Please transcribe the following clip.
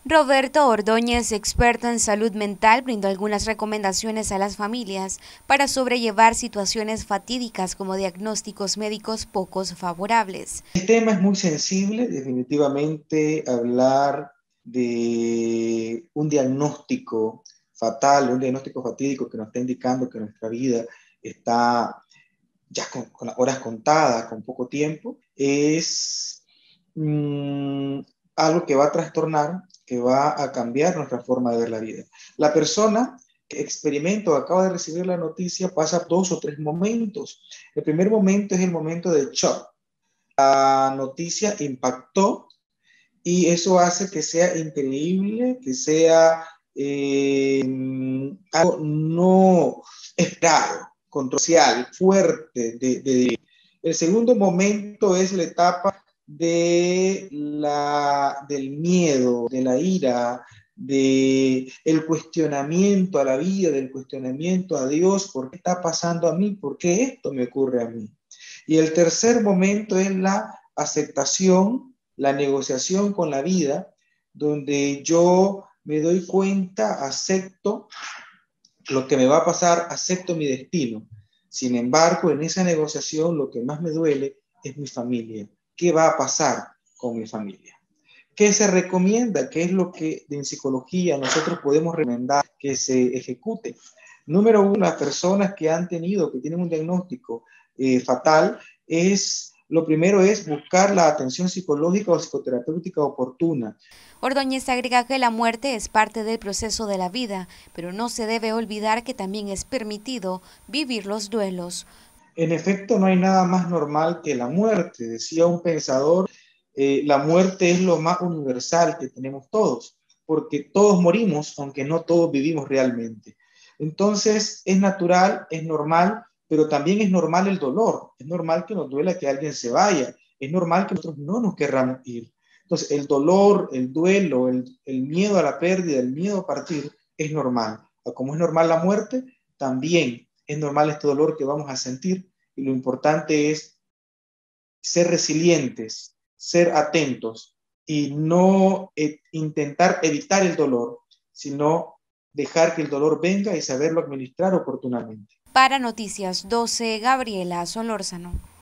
Roberto Ordóñez, experto en salud mental, brindó algunas recomendaciones a las familias para sobrellevar situaciones fatídicas como diagnósticos médicos pocos favorables. El tema es muy sensible, definitivamente hablar de un diagnóstico fatal, un diagnóstico fatídico que nos está indicando que nuestra vida está ya con las horas contadas, con poco tiempo, es mmm, algo que va a trastornar, que va a cambiar nuestra forma de ver la vida. La persona que experimenta o acaba de recibir la noticia pasa dos o tres momentos. El primer momento es el momento de shock. La noticia impactó y eso hace que sea increíble, que sea algo no esperado, controversial, fuerte. El segundo momento es la etapa del miedo, de la ira, del cuestionamiento a la vida, del cuestionamiento a Dios, ¿por qué está pasando a mí? ¿Por qué esto me ocurre a mí? Y el tercer momento es la aceptación, la negociación con la vida, donde yo me doy cuenta, acepto lo que me va a pasar, acepto mi destino. Sin embargo, en esa negociación lo que más me duele es mi familia. ¿Qué va a pasar con mi familia? ¿Qué se recomienda? ¿Qué es lo que en psicología nosotros podemos recomendar que se ejecute? Número uno, las personas que han tenido, que tienen un diagnóstico fatal, lo primero es buscar la atención psicológica o psicoterapéutica oportuna. Ordóñez agrega que la muerte es parte del proceso de la vida, pero no se debe olvidar que también es permitido vivir los duelos. En efecto, no hay nada más normal que la muerte. Decía un pensador, la muerte es lo más universal que tenemos todos, porque todos morimos, aunque no todos vivimos realmente. Entonces, es natural, es normal, pero también es normal el dolor. Es normal que nos duela que alguien se vaya. Es normal que nosotros no nos querramos ir. Entonces, el dolor, el duelo, el miedo a la pérdida, el miedo a partir, es normal. Como es normal la muerte, también es normal este dolor que vamos a sentir y lo importante es ser resilientes, ser atentos y no intentar evitar el dolor, sino dejar que el dolor venga y saberlo administrar oportunamente. Para Noticias 12, Gabriela Solórzano.